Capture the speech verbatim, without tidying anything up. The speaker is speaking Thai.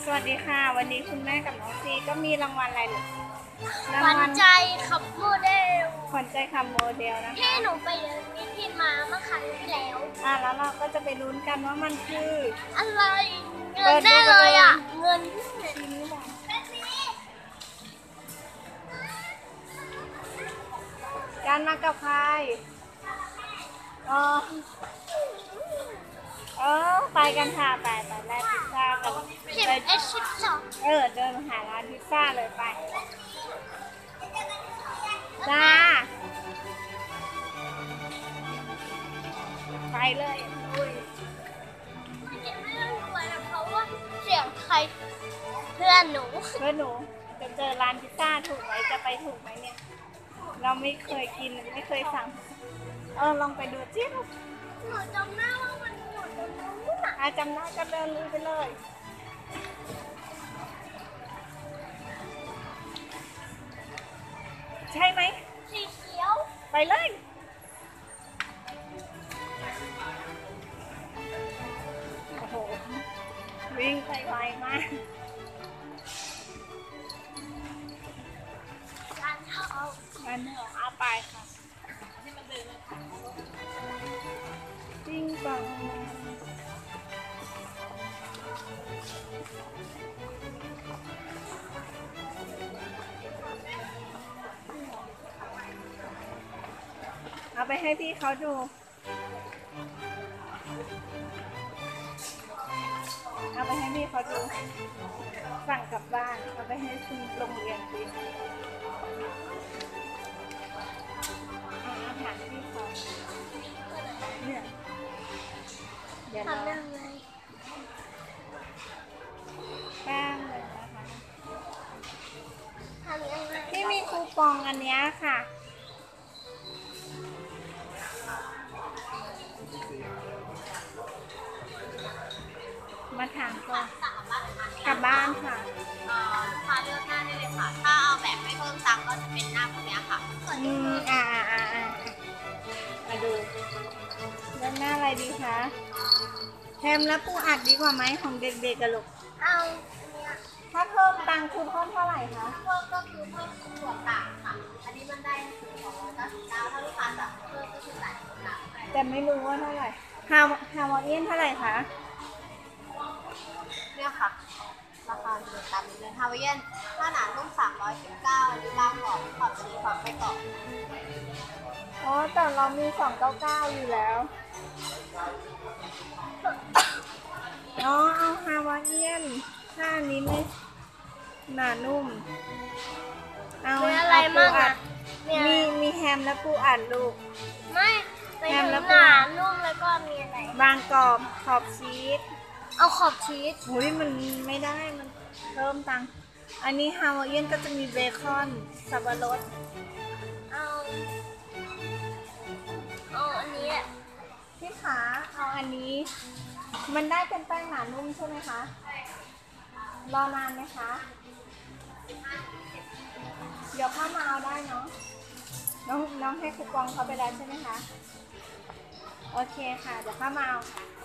สวัสดีค่ะวันนี้คุณแม่กับน้องซีก็มีรางวัลอะไรหรือรางขวัวัญลใจขับโมเดลขวัญใจขับโมเดลนะคะที่หนูไปเดินมิทินมาเมื่อครั้งที่แล้วอ่ะแล้วเราก็จะไปลุ้นกันว่ามันคืออะไร เงินแน่เลยอ่ะ เงินชิ้นหรือเปล่าการมากับใครอ๋อเออไปกันค่ะไปไปแลกพิซซ่ากันสิบไปเอ็ดสิบสองเออเดินมาหาร้านพิซซ่าเลยไปจ้าไปเลยอุ้ยไม่ต้องกลัวนะเพราะว่าเสียงใครเพื่อนหนูเพื่อนหนูจะเจอร้านพิซซ่าถูกไหมจะไปถูกไหมเนี่ย เราไม่เคยกินไม่เคยสั่งเออลองไปดูจิ๊บหนูจำหน้าว่ามันอยู่ตรงนู้นอ่ะอาจำได้ก็เดินลุยไปเลย ใช่ไหมสีเขียวไปเลย โอ้โห วิ่งไปไวมากการเทางั้นเถอะเอาไปค่ะจริงปังเอาไปให้พี่เขาดู เอาไปให้พี่เขาดู สั่งกลับบ้าน เอาไปให้คุณโรงเรียนกินเอาอาหารพี่เขาเนี่ยเดี๋ยวเราทำยังไงแป้งเลยนะคะทำยังไงที่มีคูปองอันเนี้ยค่ะ มาถามก่อนกลับบ้านค่ะเอ่อลูกค้าเลือกหน้าได้เลยค่ะ ถ้าเอาแบบไม่เพิ่มตังค์ก็จะเป็นหน้าพวกเนี้ยค่ะอืมอ่าอ่าอ่าอ่ามาดูเลือกหน้าอะไรดีคะแฮมและปูอัดดีกว่าไหมของเด็กๆกันลูกเอาเนี่ยถ้าเพิ่มตังค์คือเพิ่มเท่าไหร่คะเพิ่มก็คือเพิ่มส่วนต่างค่ะ อันนี้มันได้ถึงสองร้อยเก้าสิบเก้าถ้าลูกค้าสั่งเพิ่มก็คือจ่ายส่วนต่างไปแต่ไม่รู้ว่าเท่าไหร่ฮาวฮาวาเอียนเท่าไหร่คะเนี่ยค่ะ ราคาเหมือนกันเลยฮาวายเอียนหน้าหนานุ่มสามร้อยสิบเก้าอันนี้บางกรอบขอบชีสขอบไม่กรอบอ๋อแต่เรามีสองเก้าเก้าอยู่แล้วอ๋อเอาฮาวาเอียนถ้าอันนี้ไม่หนานุ่มเอามีอะไรเาปูมั่งอัอ่ะดเนี่ยมีมีแฮมและปูอัดลูกไม่ไปแฮถึมงแล้วหก็นานุ่มแล้วก็มีอะไรบางกรอบขอบชีสเอาขอบชีสหุยมันไม่ได้มันเพิ่มตังค์อันนี้ฮาวาเอียนก็จะมีเบคอนสับปะรดเอาเอาอันนี้อะพี่ขาเอาอันนี้ มันได้เป็นแป้งหนานุ่มใช่ไหมคะรอนานไหมคะเดี๋ยวเข้ามาเอาได้เนาะน้องน้องให้คูปองเขาไปแล้วใช่ไหมคะโอเคค่ะเดี๋ยวเข้ามาเอาค่ะ